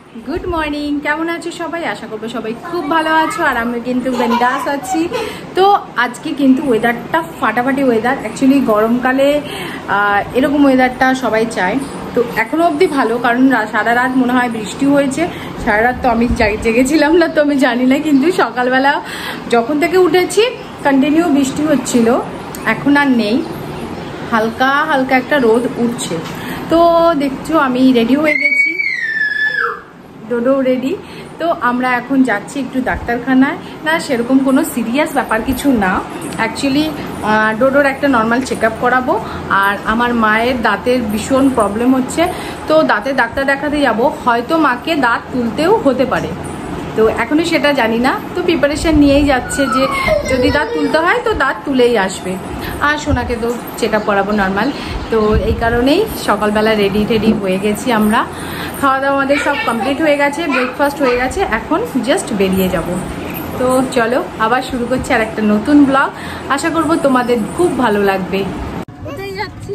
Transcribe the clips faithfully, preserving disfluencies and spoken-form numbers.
Good morning, কেমন আছো সবাই? আশা করবো সবাই খুব ভালো আছো আর আমরা কিন্তু বিন্দাস আছি। তো আজকে কিন্তু ওয়েদারটা ফাটাফাটি ওয়েদার। অ্যাকচুয়ালি গরমকালে এরকম ওয়েদারটা সবাই চায়। তো এখনো অবধি ভালো, কারণ সারা রাত মনে হয় বৃষ্টি হয়েছে। সারা রাত তো আমি জেগেছিলাম না, তো আমি জানি না, কিন্তু সকালবেলা যখন থেকে উঠেছি কন্টিনিউ বৃষ্টি হচ্ছিল। এখন আর নেই, হালকা হালকা একটা রোদ উঠছে। তো দেখছো আমি রেডি হয়ে গেছি, ডোডো রেডি। তো আমরা এখন যাচ্ছি একটু ডাক্তারখানায়। না সেরকম কোনো সিরিয়াস ব্যাপার কিছু না, অ্যাকচুয়ালি ডোডোর একটা নর্মাল চেক আপ করাবো। আর আমার মায়ের দাঁতের ভীষণ প্রবলেম হচ্ছে, তো দাঁতের ডাক্তার দেখাতে যাব। হয়তো মাকে দাঁত তুলতেও হতে পারে, তো এখনই সেটা জানি না। তো প্রিপারেশন নিয়েই যাচ্ছে যে যদি দাঁত তুলতে হয় তো দাঁত তুলেই আসবে। আর সোনাকে তো চেক আপ করাবো নর্মাল। তো এই কারণেই সকালবেলা রেডি টেডি হয়ে গেছি আমরা। খাওয়া দাওয়া আমাদের সব কমপ্লিট হয়ে গেছে, ব্রেকফাস্ট হয়ে গেছে, এখন জাস্ট বেরিয়ে যাব। তো চলো আবার শুরু করছি আর একটা নতুন ব্লগ। আশা করব তোমাদের খুব ভালো লাগবে। কোথায় যাচ্ছি?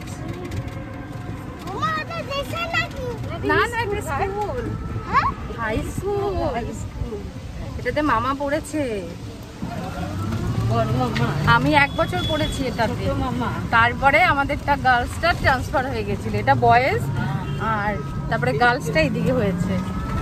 না না, স্কুল, হাই স্কুল। এটাতে মামা পড়েছে, আমি এক বছর পড়েছি এটাতে। তারপরে আমাদেরটা গার্লসটা ট্রান্সফার হয়ে গেছিল, এটা বয়েজ, আর তারপরে গার্লসটা এদিকে হয়েছে।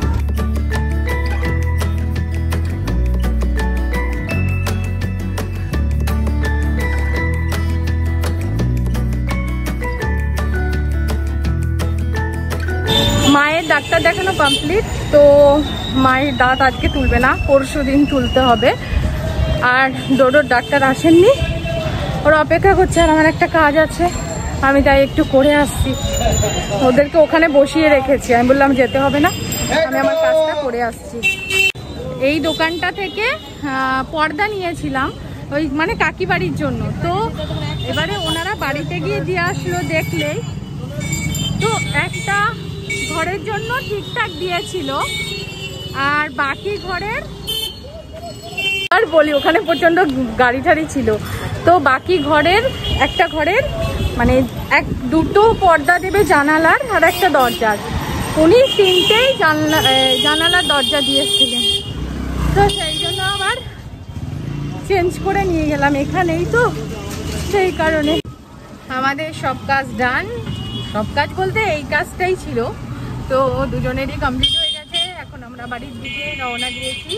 মায়ের ডাক্তার দেখানো কমপ্লিট। তো মায়ের দাঁত আজকে তুলবে না, পরশু দিন তুলতে হবে। আর ডোডোর ডাক্তার আসেননি, ওরা অপেক্ষা করছে। আর আমার একটা কাজ আছে, আমি তাই একটু করে আসছি। ওদেরকে ওখানে বসিয়ে রেখেছি, আমি বললাম যেতে হবে না, আমি আমার কাজটা করে আসছি। এই দোকানটা থেকে পর্দা নিয়েছিলাম, ওই মানে কাকি বাড়ির জন্য। তো এবারে ওনারা বাড়িতে গিয়ে দিয়ে আসলো, দেখলেই তো একটা ঘরের জন্য ঠিকঠাক দিয়েছিল, আর বাকি ঘরের আর বলি ওখানে প্রচন্ড গাড়ি ঠাড়ি ছিল। তো বাকি ঘরের একটা ঘরের মানে এক দুটো পর্দা দেবে জানালার আর একটা দরজার, উনি তিনটেই জানলা জানালার দরজা দিয়েছিলেন। তো সেই জন্য আবার চেঞ্জ করে নিয়ে গেলাম এখানেই, তো সেই কারণে আমাদের সব কাজ ডান। সব কাজ বলতে এই কাজটাই ছিল। তো দুজনেরই কমপ্লিট হয়ে গেছে, এখন আমরা বাড়ির দিকে রওনা দিয়েছি।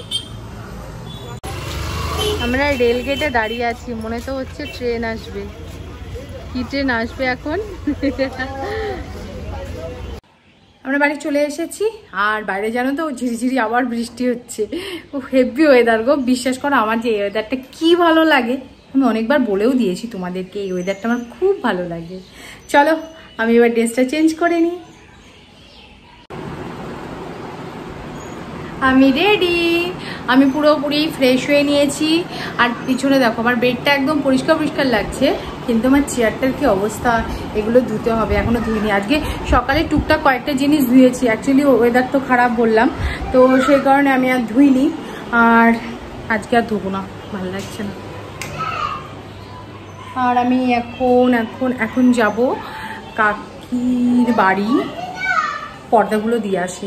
আমরা রেল গেটে দাঁড়িয়ে আছি, মনে তো হচ্ছে ট্রেন আসবে। কি ট্রেন আসবে এখন? আমরা বাড়ি চলে এসেছি, আর বাইরে জানো তো ঝিরিঝিরি আবার বৃষ্টি হচ্ছে। ও হেভি ওয়েদার গো, বিশ্বাস করো আমার যে এই ওয়েদারটা কি ভালো লাগে। আমি অনেকবার বলেও দিয়েছি তোমাদেরকে, এই ওয়েদারটা আমার খুব ভালো লাগে। চলো আমি এবার ড্রেসটা চেঞ্জ করে নিই। আমি রেডি, আমি পুরোপুরি ফ্রেশ হয়ে নিয়েছি। আর পিছনে দেখো আমার বেডটা একদম পরিষ্কার পরিষ্কার লাগছে, কিন্তু আমার চেয়ারটার কি অবস্থা, এগুলো ধুতে হবে, এখনো ধুইনি। আজকে সকালে টুকটাক কয়েকটা জিনিস ধুয়েছি, অ্যাকচুয়ালি ওয়েদার তো খারাপ বললাম, তো সেই কারণে আমি আর ধুইনি। আর আজকে আর ধুবো না, ভালো লাগছে না। আর আমি এখন এখন এখন যাব কাকির বাড়ি, পর্দাগুলো দিয়ে আসি।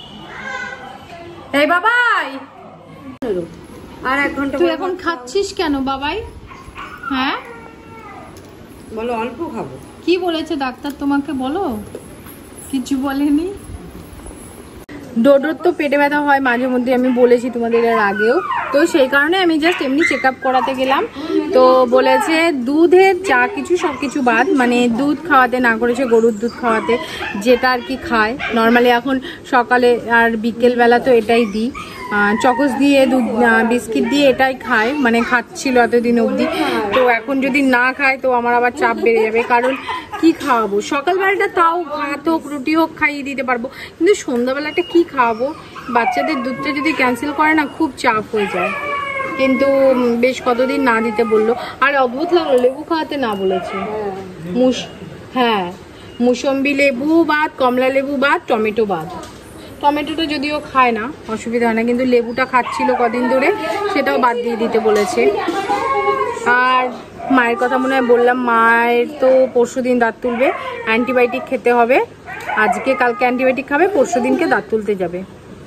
এই বাবাই, আর এক ঘন্টা। তুই এখন খাচ্ছিস কেন বাবাই? হ্যাঁ বলো, অল্প খাবো। কি বলেছে ডাক্তার তোমাকে? বলো, কিছু বলেনি? ডোডোর তো পেটে ব্যথা হয় মাঝে মধ্যে, আমি বলেছি তোমাদের এর আগেও। তো সেই কারণে আমি জাস্ট এমনি চেক আপ করাতে গেলাম। তো বলেছে দুধের যা কিছু সব কিছু বাদ, মানে দুধ খাওয়াতে না করেছে, গরুর দুধ খাওয়াতে, যেটা আর কি খায় নর্মালি এখন সকালে আর বিকেলবেলা, তো এটাই দিই। চকোস দিয়ে দুধ বিস্কিট দিয়ে এটাই খায়, মানে খাচ্ছিল এতদিন অবধি। তো এখন যদি না খায় তো আমার আবার চাপ বেড়ে যাবে, কারণ কি খাওয়াবো? সকালবেলাটা তাও ভাত হোক রুটি হোক খাইয়ে দিতে পারবো, কিন্তু সন্ধ্যাবেলাটা কি খাওয়াবো? বাচ্চাদের দুধটা যদি ক্যান্সেল করে না খুব চাপ হয়ে যায়। কিন্তু বেশ কতদিন না দিতে বললো। আর অদ্ভুত লাগলো, লেবু খাওয়াতে না বলেছে। মুস হ্যাঁ মুসম্বি লেবু বাদ, কমলা লেবু বাদ, টমেটো বাদ। টমেটোটা যদিও খায় না, অসুবিধা হয় না, কিন্তু লেবুটা খাচ্ছিল কদিন ধরে, সেটাও বাদ দিয়ে দিতে বলেছে। আর মায়ের কথা মনে হয় বললাম, মায়ের তো পরশু দিন দাঁত তুলবে, অ্যান্টিবায়োটিক খেতে হবে। আজকে কালকে অ্যান্টিবায়োটিক খাবে, পরশু দিনকে দাঁত তুলতে যাবে।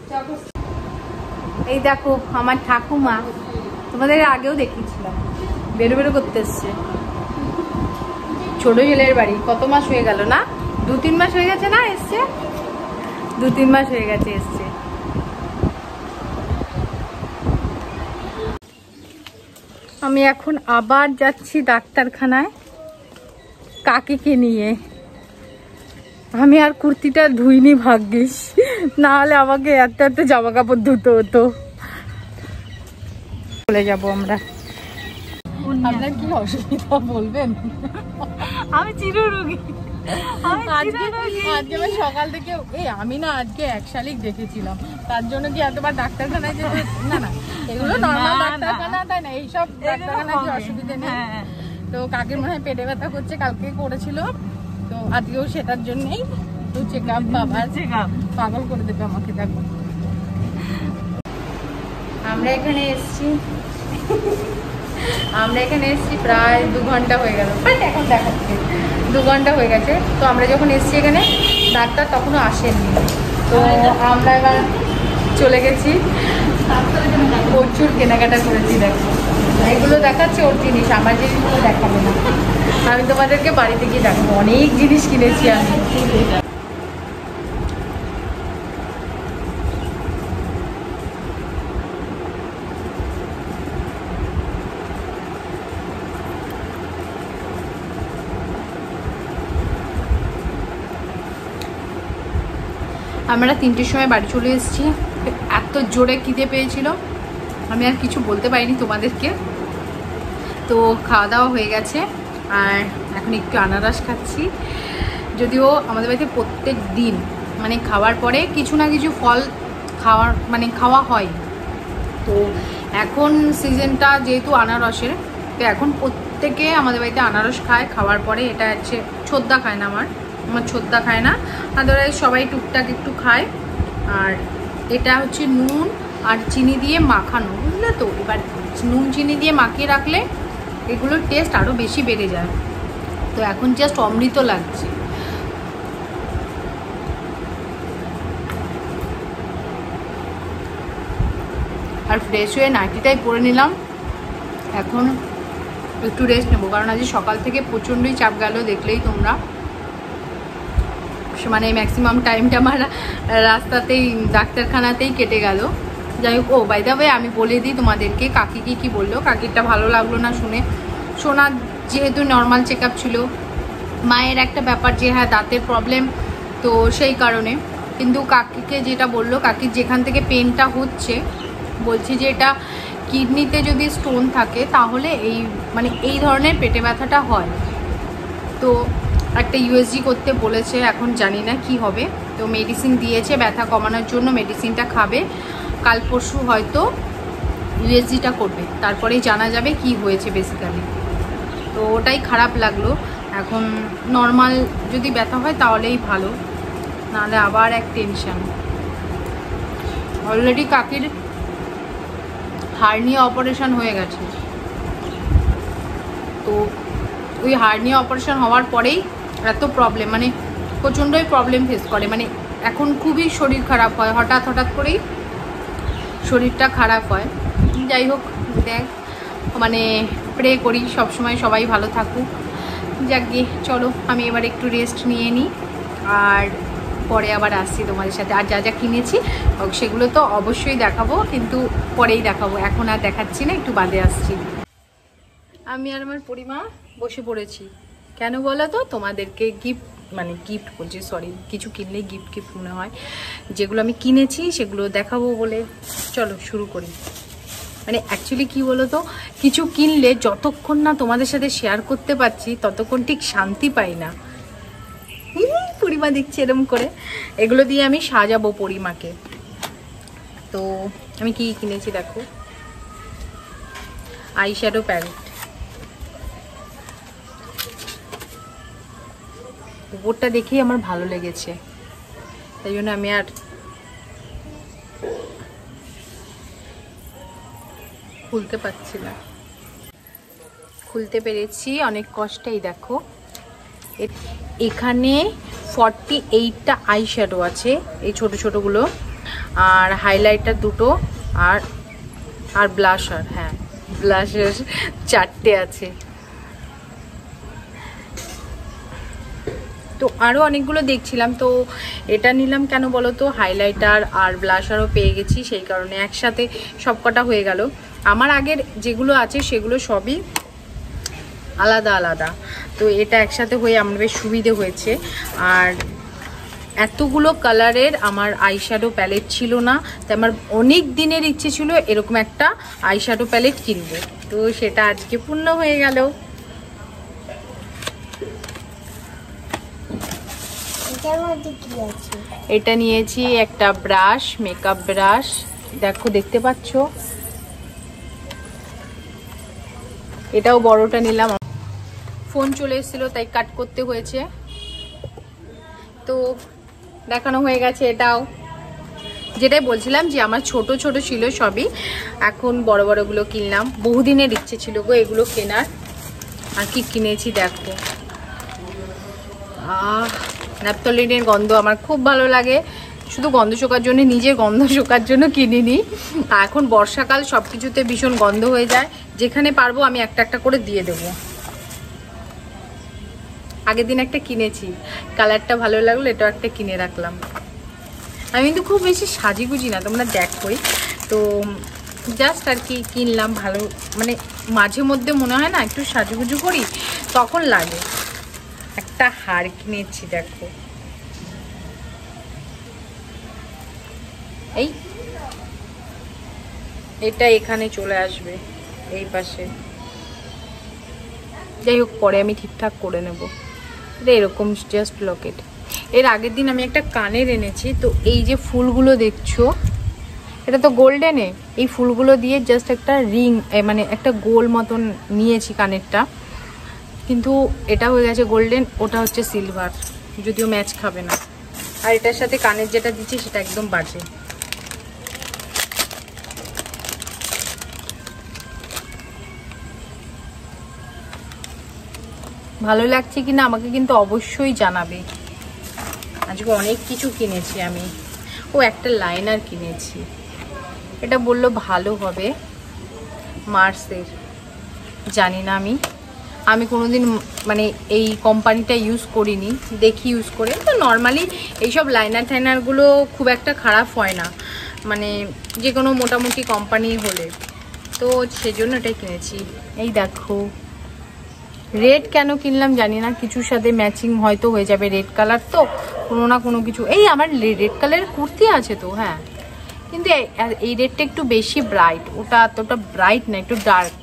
এই দেখো আমার ঠাকুমা, তোমাদের আগেও দেখিয়েছিলাম, বেরো বেরো করতে এসছে। ছোট ছেলের বাড়ি কত মাস হয়ে গেল না, দু তিন মাস হয়ে গেছে না এসছে, দু তিন মাস হয়ে গেছে এসছে। আমি এখন আবার যাচ্ছি ডাক্তারখানায় কাকিকে নিয়ে। আমি আর কুর্তিটা ধুইনি ভাগ্যিস, না হলে আমাকে এত এত জামা কাপড় ধুতে হতো। চলে যাবো আমরা। আপনার কি অসুবিধা বলবেন? আমি চির রোগী, আজকে আমি সকাল থেকে এই আমি না আজকে এক শালিক দেখেছিলাম, তার জন্য কি এতবার ডাক্তারখানায় যেতে? না না, এগুলো নর্মাল ডাক্তারখানা, তাই না? এইসব ডাক্তারখানায় কি অসুবিধা নেই। তো কাকির মনে হয় পেটে ব্যথা করছে, কালকে করেছিল, তো আজকেও সেটার জন্যই তো চেক আপ। বাবা চেক আপ পাগল করে দেবে আমাকে। দেখো আমরা এখানে এসছি, আমরা এখানে এসছি প্রায় দু ঘন্টা হয়ে গেল, বাট এখন দেখাচ্ছে দু ঘন্টা হয়ে গেছে। তো আমরা যখন এসছি এখানে ডাক্তার তখনও আসেননি, তো আমরা এবার চলে গেছি, প্রচুর কেনাকাটা করেছি। দেখো এগুলো দেখাচ্ছে ওর জিনিস, আমার জিনিসগুলো দেখাবো না, আমি তোমাদেরকে বাড়িতে গিয়ে দেখাবো। অনেক জিনিস কিনেছি আমি। আমরা তিনটের সময় বাড়ি চলে এসেছি, এত জোরে খিদে পেয়েছিল আমি আর কিছু বলতে পারিনি তোমাদেরকে। তো খাওয়া দাওয়া হয়ে গেছে, আর এখন একটু আনারস খাচ্ছি। যদিও আমাদের বাড়িতে প্রত্যেক দিন মানে খাওয়ার পরে কিছু না কিছু ফল খাওয়ার মানে খাওয়া হয়। তো এখন সিজনটা যেহেতু আনারসের, তো এখন প্রত্যেকে আমাদের বাড়িতে আনারস খায় খাওয়ার পরে। এটা হচ্ছে ছোদ্দা খায় না, আমার আমার ছোদ্দা খায় না, আদারওয়াইজ সবাই টুকটাক একটু খায়। আর এটা হচ্ছে নুন আর চিনি দিয়ে মাখানো, বুঝলে তো? এবার নুন চিনি দিয়ে মাখিয়ে রাখলে এগুলোর টেস্ট আরও বেশি বেড়ে যায়। তো এখন জাস্ট অমৃত লাগছে। আর ফ্রেশ হয়ে নাইটিটাই পরে নিলাম, এখন একটু রেস্ট নেবো, কারণ আজ সকাল থেকে প্রচণ্ডই চাপ গেল, দেখলেই তোমরা। মানে ম্যাক্সিমাম টাইমটা আমার রাস্তাতেই ডাক্তারখানাতেই কেটে গেল। যাই হোক, ও বাই দ্য ওয়ে আমি বলে দিই তোমাদেরকে কাকি কি কী বললো। কাকিরটা ভালো লাগলো না শুনে। সোনার যেহেতু নর্মাল চেক আপ ছিল, মায়ের একটা ব্যাপার যে হ্যাঁ দাঁতের প্রবলেম, তো সেই কারণে। কিন্তু কাকিকে যেটা বললো, কাকির যেখান থেকে পেনটা হচ্ছে, বলছি যে এটা কিডনিতে যদি স্টোন থাকে তাহলে এই মানে এই ধরনের পেটে ব্যথাটা হয়। তো একটা ইউএসজি করতে বলেছে, এখন জানি না কি হবে। তো মেডিসিন দিয়েছে ব্যথা কমানোর জন্য, মেডিসিনটা খাবে, কাল পরশু হয়তো ইউএসজিটা করবে, তারপরেই জানা যাবে কি হয়েছে বেসিক্যালি। তো ওটাই খারাপ লাগলো। এখন নর্মাল যদি ব্যথা হয় তাহলেই ভালো, নাহলে আবার এক টেনশন। অলরেডি কাকির হার্নিয়া অপারেশন হয়ে গেছে, তো ওই হার্নিয়া অপারেশন হওয়ার পরেই এত প্রবলেম, মানে প্রচণ্ডই প্রবলেম ফেস করে। মানে এখন খুবই শরীর খারাপ হয়, হঠাৎ হঠাৎ করেই শরীরটা খারাপ হয়। যাই হোক, দেখ মানে প্রে করি সবসময় সবাই ভালো থাকুক। যাক গিয়ে চলো, আমি এবার একটু রেস্ট নিয়ে নিই, আর পরে আবার আসছি তোমাদের সাথে। আর যা যা কিনেছি সেগুলো তো অবশ্যই দেখাবো, কিন্তু পরেই দেখাবো, এখন আর দেখাচ্ছি না, একটু বাদে আসছি। আমি আর আমার পরিমা বসে পড়েছি। কেন বলো তো? তোমাদেরকে গিফট মানে গিফট বলছি, সরি, কিছু কিনলেই গিফট গিফট মনে হয়, যেগুলো আমি কিনেছি সেগুলো দেখাবো বলে। চলো শুরু করি। মানে অ্যাকচুয়ালি কি বলো তো, কিছু কিনলে যতক্ষণ না তোমাদের সাথে শেয়ার করতে পারছি ততক্ষণ ঠিক শান্তি পাই না। পরিমা দেখছি এরকম করে, এগুলো দিয়ে আমি সাজাবো পরিমাকে। তো আমি কি কিনেছি দেখো, আই শ্যাডো প্যালেট। উপরটা দেখেই আমার ভালো লেগেছে, তাই জন্য আমি আর খুলতে পারছি না। খুলতে পেরেছি অনেক কষ্টেই। দেখো এখানে ফর্টি এইটটা আই শ্যাডো আছে, এই ছোট ছোটগুলো, আর হাইলাইটার দুটো, আর আর ব্লাশার, হ্যাঁ ব্লাশার চারটে আছে। তো আরও অনেকগুলো দেখছিলাম, তো এটা নিলাম কেন বলো তো, হাইলাইটার আর ব্লাশারও পেয়ে গেছি, সেই কারণে একসাথে সব কটা হয়ে গেল। আমার আগের যেগুলো আছে সেগুলো সবই আলাদা আলাদা, তো এটা একসাথে হয়ে আমার বেশ সুবিধে হয়েছে। আর এতগুলো কালারের আমার আইশ্যাডো প্যালেট ছিল না, তাই আমার অনেক দিনের ইচ্ছে ছিল এরকম একটা আইশ্যাডো প্যালেট কিনবো, তো সেটা আজকে পূর্ণ হয়ে গেল। এটা নিয়েছি একটা ব্রাশ, মেকআপ ব্রাশ, দেখো দেখতে পাচ্ছ, এটাও বড়টা নিলাম, ফোন চলে এসেছিল তাই কাট করতে হয়েছে। তো দেখানো হয়ে গেছে এটাও, যেটাই বলছিলাম যে আমার ছোট ছোট ছিল সবই, এখন বড় বড়গুলো কিনলাম। বহুদিনের ইচ্ছে ছিল গো এগুলো কেনার। আর কি কিনেছি দেখো, আহ ন্যাপথলিনের গন্ধ আমার খুব ভালো লাগে, শুধু গন্ধ শোকার জন্য, নিজের গন্ধ শোকার জন্য কিনিনি। এখন বর্ষাকাল, সব কিছুতে ভীষণ গন্ধ হয়ে যায়, যেখানে পারবো আমি একটা একটা করে দিয়ে দেবো। আগের দিন একটা কিনেছি, কালারটা ভালো লাগলো, এটাও একটা কিনে রাখলাম। আমি কিন্তু খুব বেশি সাজিগুজি না, তোমরা দেখোই, তো জাস্ট আর কি কিনলাম, ভালো মানে মাঝে মধ্যে মনে হয় না একটু সাজুগুজু করি, তখন লাগে। একটা হার কিনেছি দেখো, এই এটা এখানে চলে আসবে এই পাশে, যাই হোক পরে আমি ঠিকঠাক করে নেব। এটা এরকম জাস্ট লকেট। এর আগের দিন আমি একটা কানের এনেছি, তো এই যে ফুলগুলো দেখছো, এটা তো গোল্ডেনে, এই ফুলগুলো দিয়ে জাস্ট একটা রিং, মানে একটা গোল মতন নিয়েছি কানেরটা, কিন্তু এটা হয়ে গেছে গোল্ডেন, ওটা হচ্ছে সিলভার, যদিও ম্যাচ খাবে না। আর এটার সাথে কানের যেটা দিচ্ছি সেটা একদম বাজে। ভালো লাগছে কিনা আমাকে কিন্তু অবশ্যই জানাবে। আজকে অনেক কিছু কিনেছি আমি। ও একটা লাইনার কিনেছি, এটা বললো ভালো হবে, মার্সের, জানি না আমি আমি কোনোদিন মানে এই কোম্পানিটা ইউজ করিনি, দেখি ইউজ করে। তো নর্মালি এইসব লাইনার টাইনারগুলো খুব একটা খারাপ হয় না, মানে যে কোনো মোটামুটি কোম্পানি হলে, তো সেজন্য এটাই কিনেছি। এই দেখো, রেড কেন কিনলাম জানি না, কিছুর সাথে ম্যাচিং হয়তো হয়ে যাবে, রেড কালার তো কোনো না কোনো কিছু। এই আমার রেড কালারের কুর্তি আছে তো, হ্যাঁ, কিন্তু এই রেডটা একটু বেশি ব্রাইট, ওটা এতটা ব্রাইট না, একটু ডার্ক।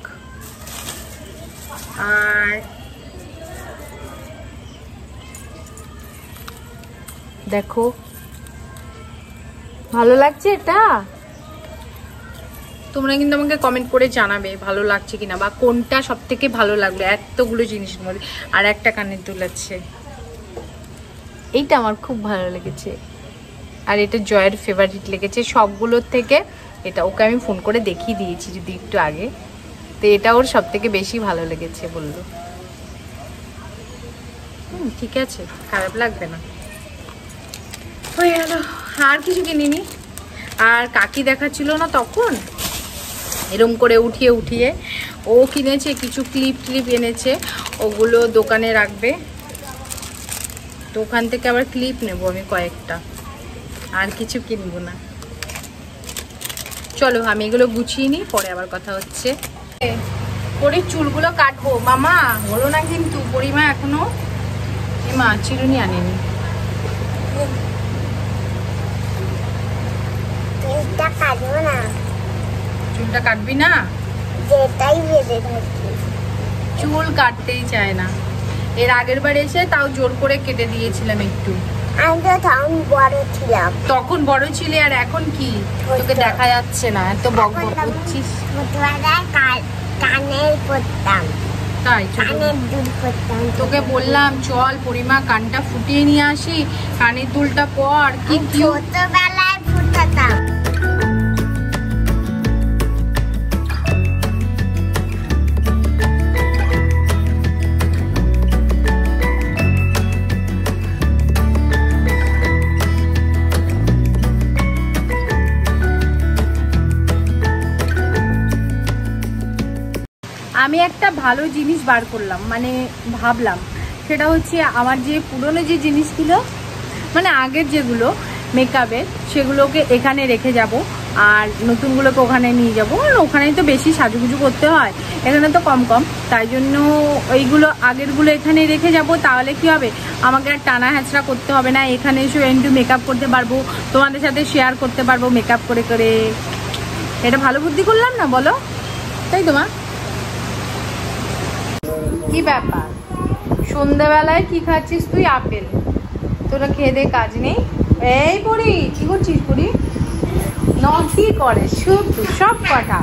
আর দেখো ভালো লাগছে এটা, তোমরা কিন্তু আমাকে কমেন্ট করে জানাবে ভালো লাগছে কিনা, বা কোনটা সব থেকে ভালো লাগলো এতগুলো জিনিসের মধ্যে। আর একটা কানের দুল আছে, এইটা আমার খুব ভালো লেগেছে, আর এটা জয়ের ফেভারিট লেগেছে সবগুলোর থেকে। এটা ওকে আমি ফোন করে দেখিয়ে দিয়েছি যদি একটু আগে, তো এটা ওর সব থেকে বেশি ভালো লেগেছে বললো। হুম ঠিক আছে, খারাপ লাগবে না, হয়ে গেল। আর কিছু কিনিনি। আর কাকি দেখাচ্ছিল না তখন, এরম করে উঠিয়ে উঠিয়ে ও কিনেছে কিছু ক্লিপ ক্লিপ এনেছে, ওগুলো দোকানে রাখবে, তো ওখান থেকে আবার ক্লিপ নেব আমি কয়েকটা, আর কিছু কিনবো না। চলো আমি এগুলো গুছিয়ে নিই, পরে আবার কথা হচ্ছে। পরে চুলগুলো কাটবো, মামা হলো না কিন্তু, পরিমা এখনো মা চিরুনি আনেনি। চুলটা কাটবি না, চুল কাটতেই চায় না। এর আগের বার এসে তাও জোর করে কেটে দিয়েছিলাম একটু, তখন বড় ছিলে, আর এখন কি তোকে দেখা যাচ্ছে না, এত বক বক করছিস। তাই তোকে বললাম চল পরিমা কানটা ফুটিয়ে নিয়ে আসি, কানের দুলটা পর, কি ছোটবেলায় ফুটাতাম। আমি একটা ভালো জিনিস বার করলাম, মানে ভাবলাম সেটা হচ্ছে আমার যে পুরনো যে জিনিসগুলো মানে আগের যেগুলো মেকআপের সেগুলোকে এখানে রেখে যাব আর নতুনগুলোকে ওখানে নিয়ে যাবো। আর ওখানেই তো বেশি সাজুগুজু করতে হয়, এখানে তো কম কম, তাই জন্য ওইগুলো আগেরগুলো এখানে রেখে যাব। তাহলে কি হবে, আমাকে আর টানা হ্যাচড়া করতে হবে না, এখানে এসে একটু মেকআপ করতে পারবো, তোমাদের সাথে শেয়ার করতে পারবো মেকআপ করে করে। এটা ভালো বুদ্ধি করলাম না বলো, তাই তো মা? কি ব্যাপার সন্ধ্যাবেলায় কি খাচ্ছিস তুই? আপেল? তোরা খেয়ে দে, কাজ নেই। এই পড়ি কি করছিস? পড়ি নটি করে শুধু সব কথা।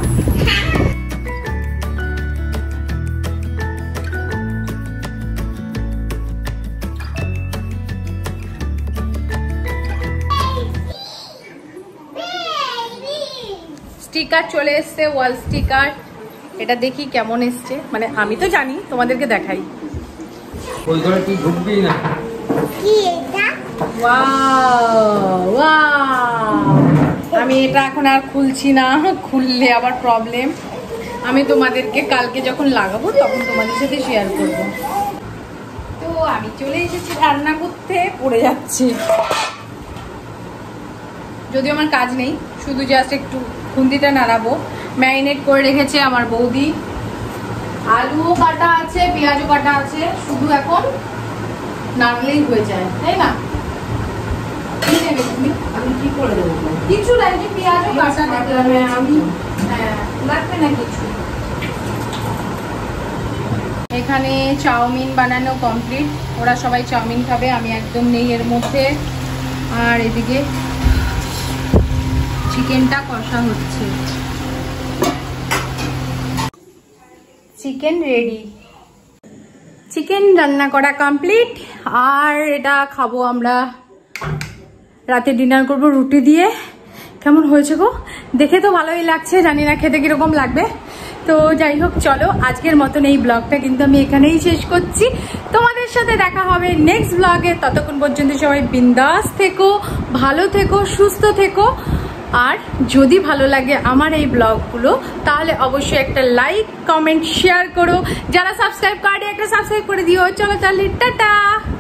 স্টিকার চলে এসছে, ওয়াল স্টিকার। এটা দেখি কেমন এসছে, মানে আমি তো জানি, তোমাদেরকে দেখাই। ওই ঘরে তুই ঢুকবি না। কি এটা? ওয়াও ওয়াও, আমি এটা এখন আর খুলছি না, খুললে আবার প্রবলেম। আমি তোমাদেরকে কালকে যখন লাগাবো তখন তোমাদের সাথে শেয়ার করব। তো আমি চলে এসেছি রান্না করতে, পড়ে যাচ্ছি। যদিও আমার কাজ নেই, শুধু জাস্ট একটু খুন্তিটা নাড়াবো। ম্যারিনেট করে রেখেছে আমার বৌদি, আলুও কাটা আছে, পেঁয়াজও কাটা আছে, শুধু এখন নাড়লেই হয়ে যায়, তাই না? কি নেবে তুমি? আমি কি করে দেবো? কিছু লাগবে, পেঁয়াজও কাটা দেখলাম আমি। হ্যাঁ, লাগবে না কিছু। এখানে চাউমিন বানানো কমপ্লিট, ওরা সবাই চাউমিন খাবে, আমি একদম নেই এর মধ্যে। আর এদিকে চিকেনটা কষা হচ্ছে, চিকেন রেডি। চিকেন রান্না করা কমপ্লিট, আর এটা খাবো আমরা। রাতে ডিনার করব রুটি দিয়ে। কেমন হয়েছে গো? দেখে তো ভালোই লাগছে, জানি না খেতে কিরকম লাগবে। তো যাই হোক, চলো আজকের মতন এই ব্লগটা কিন্তু আমি এখানেই শেষ করছি। তোমাদের সাথে দেখা হবে নেক্সট ব্লগে। ততক্ষণ পর্যন্ত সবাই বিন্দাস থেকো, ভালো থেকো, সুস্থ থেকো। আর যদি ভালো লাগে আমার এই ব্লগগুলো তাহলে অবশ্যই একটা লাইক, কমেন্ট, শেয়ার করো। যারা সাবস্ক্রাইব করে একটা সাবস্ক্রাইব করে দিও। চলো তাহলে টাটা।